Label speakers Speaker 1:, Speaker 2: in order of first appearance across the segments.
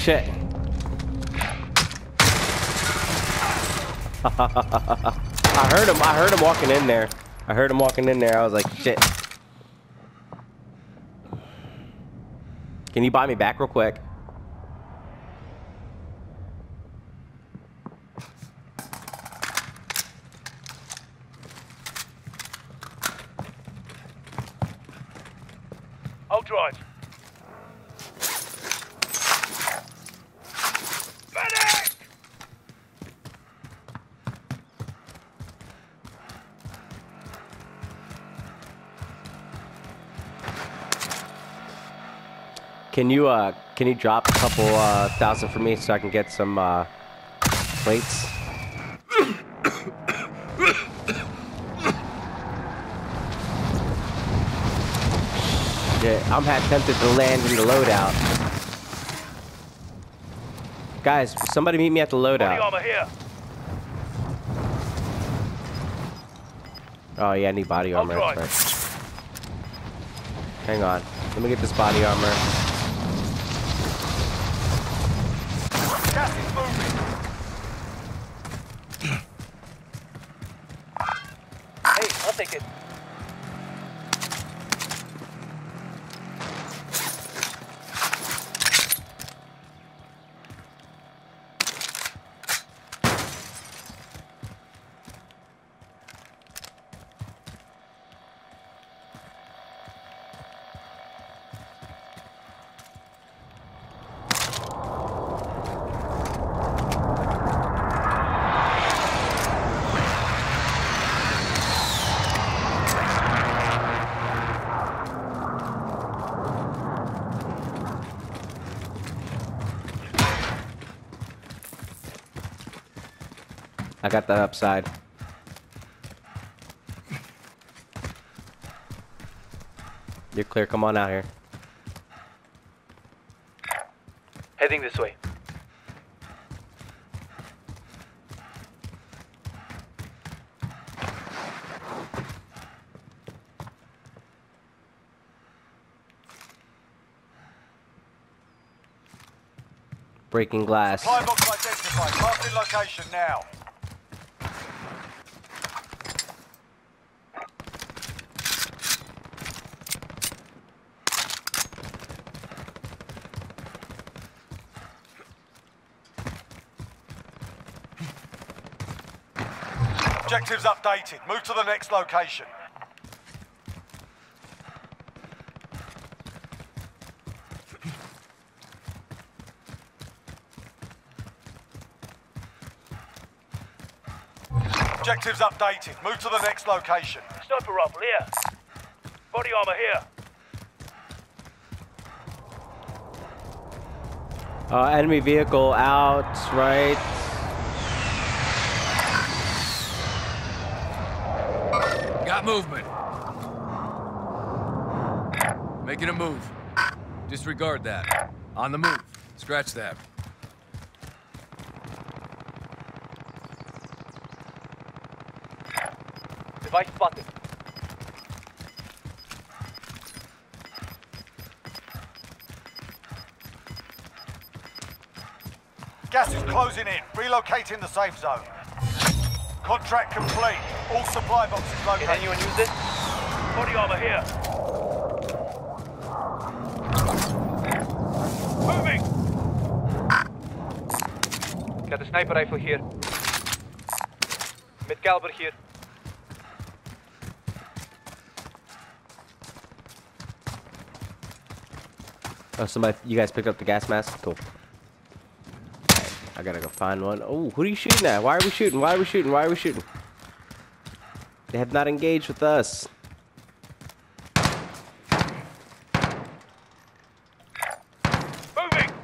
Speaker 1: shit. I heard him walking in there. I was like, shit. Can you buy me back real quick?
Speaker 2: I'll drive. Medic!
Speaker 1: Can you drop a couple thousand for me so I can get some plates? Yeah, I'm tempted to land in the loadout. Guys, somebody meet me at the
Speaker 2: Body
Speaker 1: loadout.
Speaker 2: armor here.
Speaker 1: Oh yeah, I need body armor.
Speaker 2: I'll
Speaker 1: That's right. Hang on. Let me get this body armor.
Speaker 2: Gas is moving. Hey, I'll take it.
Speaker 1: I got the upside. You're clear. Come on out here.
Speaker 2: Heading this way.
Speaker 1: Breaking glass.
Speaker 2: Supply box identified. Marking location now. Objectives updated. Move to the next location. Objectives updated. Move to the next location. Sniper rifle here. Body armor here.
Speaker 1: Enemy vehicle out, right.
Speaker 3: Got movement. Making a move. Disregard that. On the move. Scratch that.
Speaker 2: Device spotted. Gas is closing in. Relocating the safe zone. Contract complete. All supply boxes located. Can anyone use this? Body armor here. Moving! Got a sniper rifle here. Mid-caliber here.
Speaker 1: Oh, somebody, you guys picked up the gas mask? Cool. I gotta go find one. Oh, who are you shooting at? Why are we shooting? Why are we shooting? Why are we shooting? They have not engaged with us.
Speaker 2: Moving!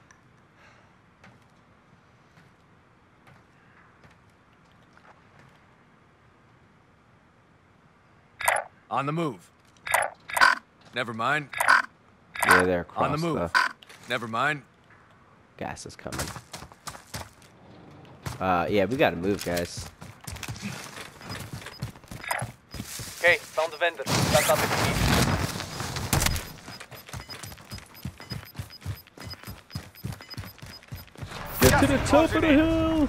Speaker 3: On the move. Never mind.
Speaker 1: Yeah, they're across
Speaker 3: On the move. Never mind.
Speaker 1: Gas is coming. Yeah, we gotta move, guys.
Speaker 2: Okay, found the vendor. That's up at the
Speaker 1: Get to the top of the hill.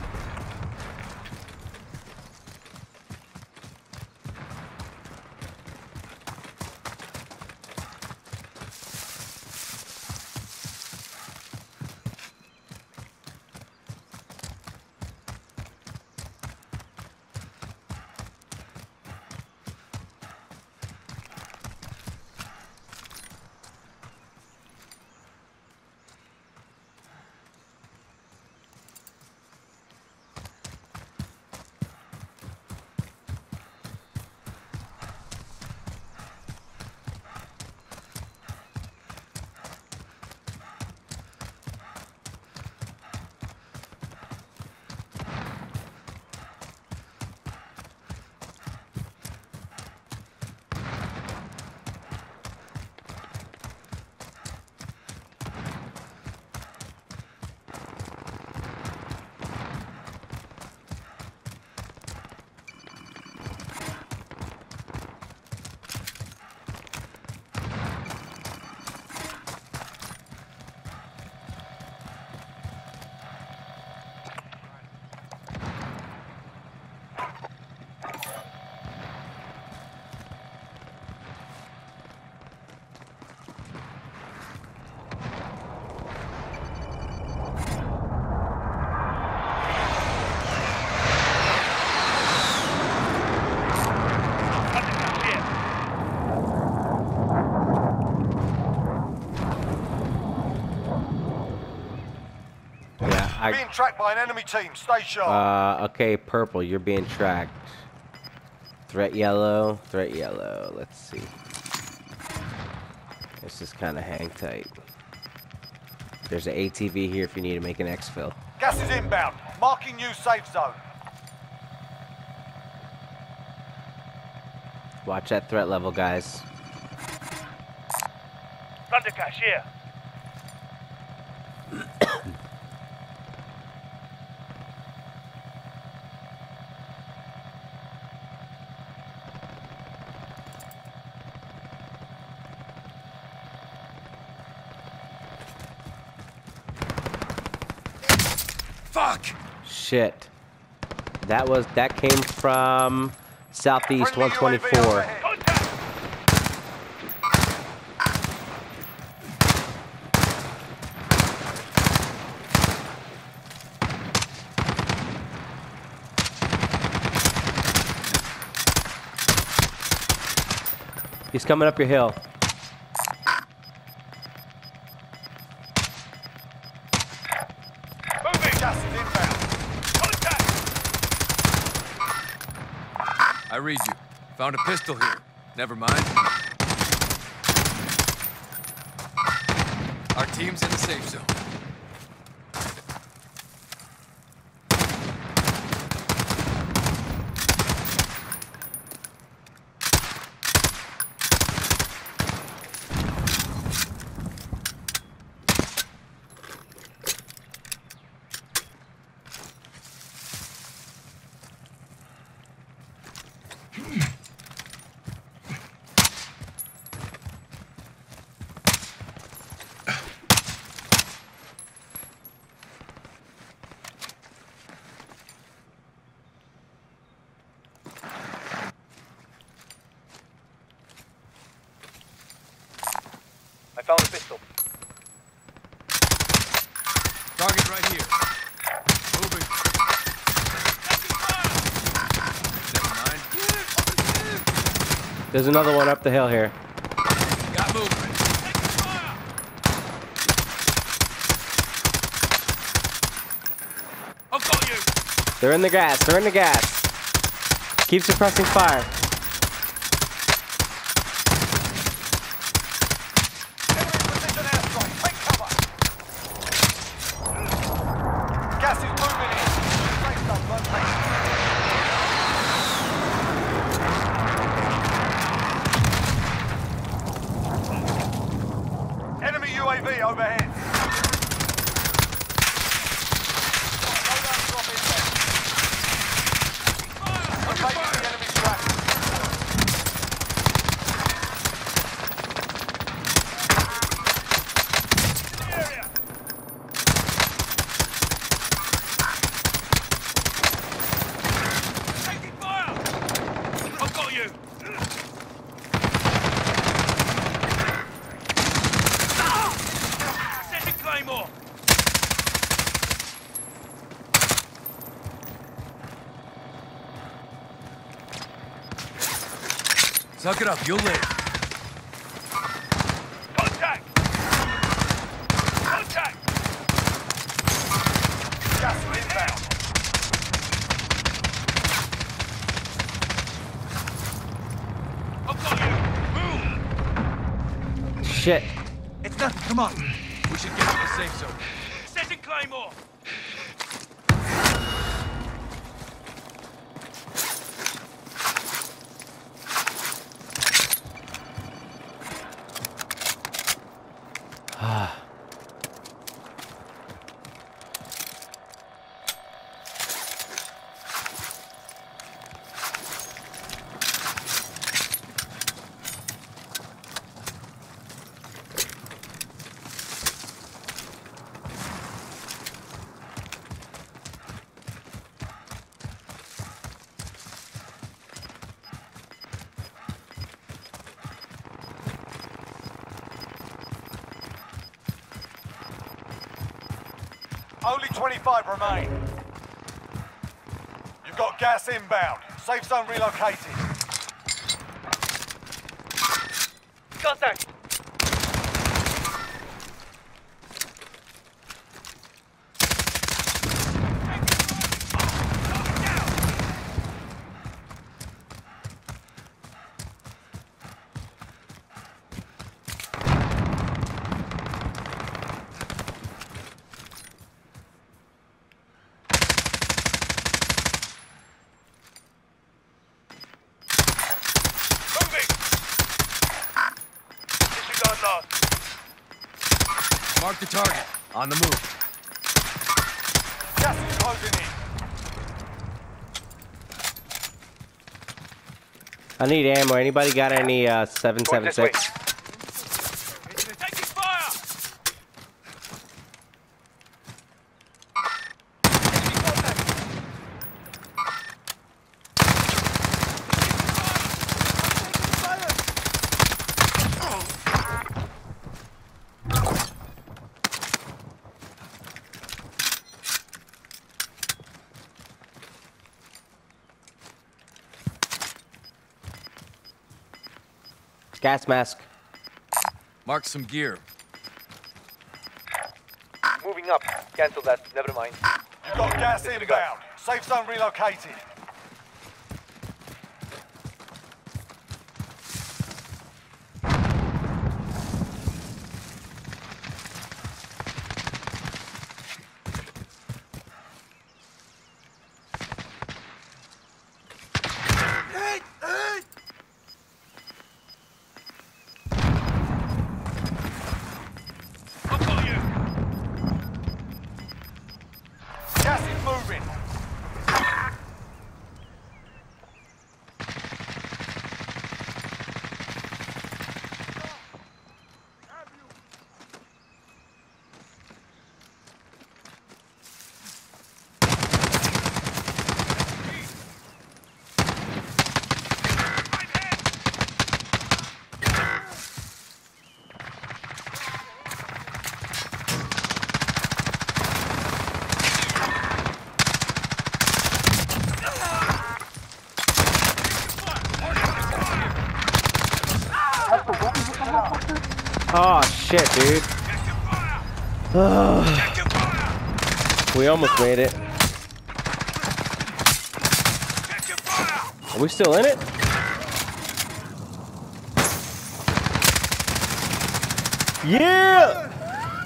Speaker 2: Being tracked by an enemy team. Stay sharp.
Speaker 1: Okay, purple, you're being tracked. Threat yellow, threat yellow. Let's see. Let's just kind of hang tight. There's an ATV here if you need to make an exfil.
Speaker 2: Gas is inbound. Marking new safe zone.
Speaker 1: Watch that threat level, guys.
Speaker 2: Thundercash here.
Speaker 3: Fuck!
Speaker 1: Shit. That came from southeast 124. He's coming up your hill.
Speaker 3: I read you. Found a pistol here. Never mind. Our team's in the safe zone.
Speaker 2: I found a pistol.
Speaker 3: Target right here. Moving. Never mind.
Speaker 1: There's another one up the hill here.
Speaker 3: Got movement. I'll call you.
Speaker 1: They're in the gas. They're in the gas. Keep suppressing fire.
Speaker 2: Gas is moving in. Safe zone located. Enemy UAV overhead. Loadout drop inbound. Locating the enemy trap.
Speaker 3: Suck it up, you'll live.
Speaker 2: Contact! Contact! Gas inbound. I've got you. Move!
Speaker 1: Shit.
Speaker 2: It's nothing, come on. We should get to the safe zone. Setting Claymore! Only 25 remain. You've got gas inbound. Safe zone relocated. Contact!
Speaker 3: Mark the target. On the move.
Speaker 2: Gas is closing in.
Speaker 1: I need ammo. Anybody got any 7.76?
Speaker 2: Taking fire!
Speaker 1: Gas mask.
Speaker 3: Mark some gear.
Speaker 4: Moving up. Cancel that. Never mind.
Speaker 2: You've got gas inbound. Safe zone relocated. Gas is moving.
Speaker 1: Oh shit, dude. We almost made it. Are we still in it? Yeah!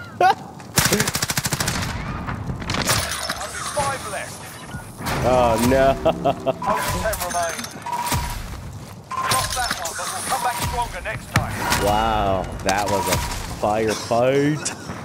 Speaker 2: Only 5 left.
Speaker 1: Oh no.
Speaker 2: Only 10 remain. Lost that one, but we'll come back stronger next time.
Speaker 1: Wow, that was a firefight.